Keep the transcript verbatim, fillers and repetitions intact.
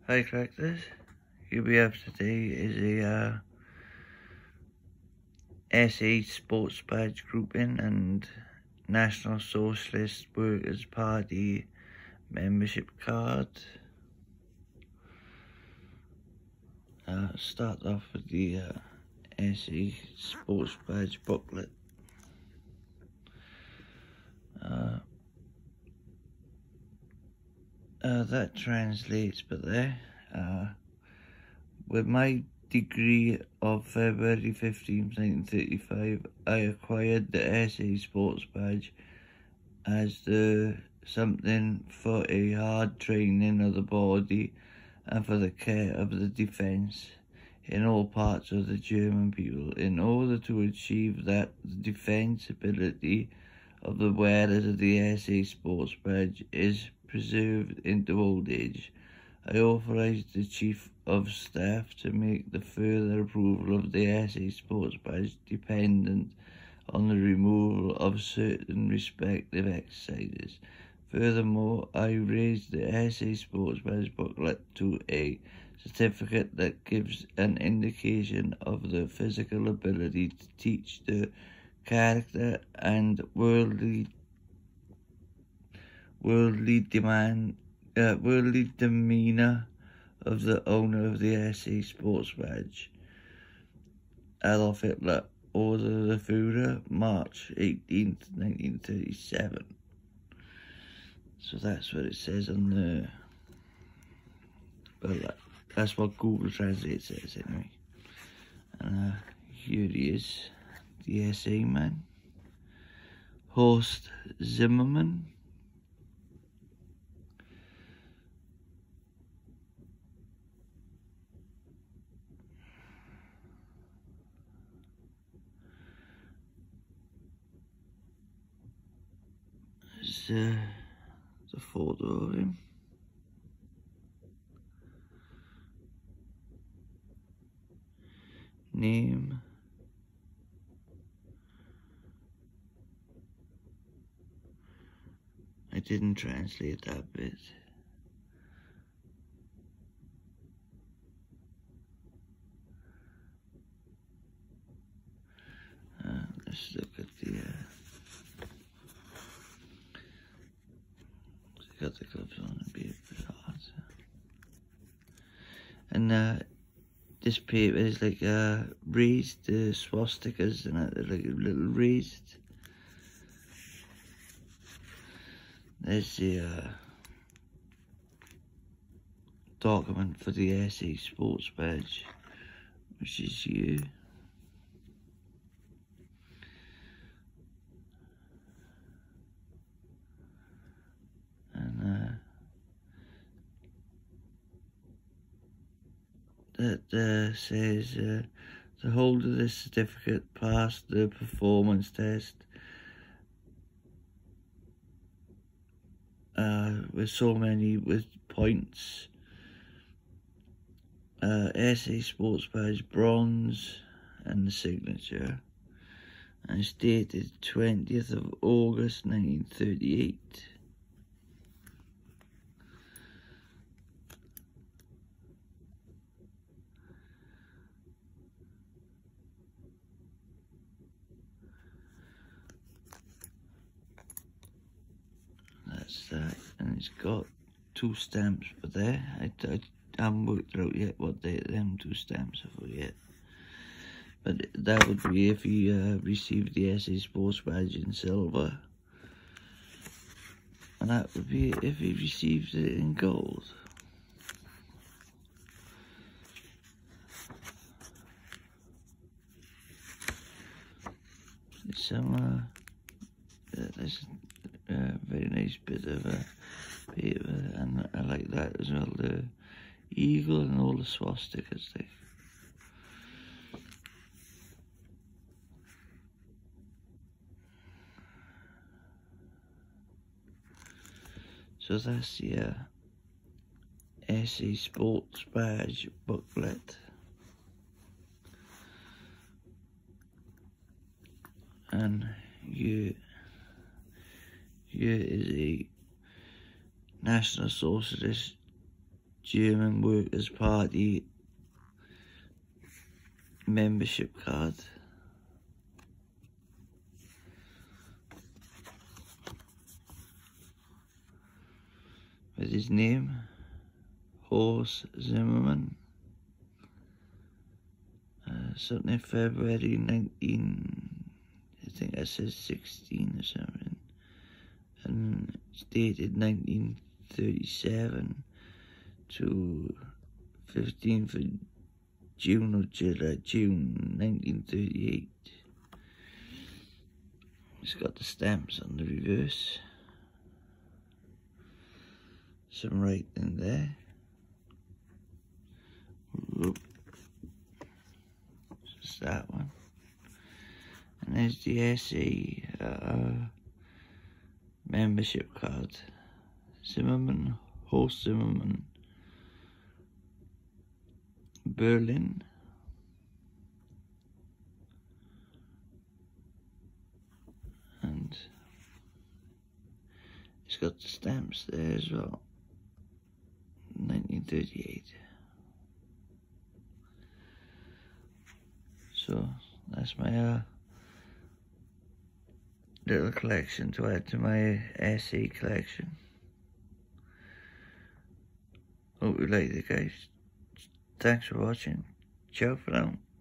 Hi collectors, here we have today is a uh, S A Sports Badge grouping and National Socialist Workers Party membership card. Uh, start off with the uh, S A Sports Badge booklet. Uh, uh, that translates, but there, uh, with my degree of February fifteenth nineteen thirty-five, I acquired the S A Sports Badge as the something for a hard training of the body and for the care of the defence in all parts of the German people, in order to achieve that the defensibility of the wearers of the S A Sports Badge is preserved into old age. I authorised the Chief of Staff to make the further approval of the S A Sports Badge dependent on the removal of certain respective exercises. Furthermore, I raised the S A Sports Badge booklet to a certificate that gives an indication of the physical ability to teach the character and worldly worldly demand uh, worldly demeanour of the owner of the S A Sports Badge. Adolf Hitler, Order of the Führer, March eighteenth, nineteen thirty-seven. So that's what it says on the... Well, that, that's what Google Translate says anyway. And uh, here he is, the S A man. Horst Zimmermann. There's uh, the photo of him. Name. I didn't translate that bit. Uh, let's look at the... Uh, got the gloves on and be a bit hard. And uh, this paper is like uh, raised, the uh, swastikas and uh, like a little raised. There's the uh, document for the S A Sports Badge, which is you. And uh, that uh, says uh, the holder of this certificate passed the performance test uh, with so many with points. Uh, S A Sports Badge bronze and the signature, and it's dated twentieth of August nineteen thirty-eight. That's that, and it's got two stamps for there. I, I haven't worked out yet what they, them two stamps are for yet. But that would be if he uh, received the S A Sports Badge in silver. And that would be if he received it in gold. It's some, uh, uh, that's a very nice bit of uh, paper, and I like that as well, the eagle and all the swastikas there. So that's the uh, S A Sports Badge booklet. And here, here is a National Socialist German Workers' Party membership card. With his name, Horst Zimmermann. Uh, something February nineteen, I think that says sixteen or something. And it's dated nineteen thirty-seven to fifteenth of June or July, June nineteen thirty-eight. It's got the stamps on the reverse. Some writing there. Whoop. Just that one. And there's the S A uh, membership card. Zimmermann, Horst Zimmermann, Berlin. And it's got the stamps there as well. nineteen thirty-eight. So that's my uh, little collection to add to my S A collection. Hope you liked it, guys. Thanks for watching. Ciao for now.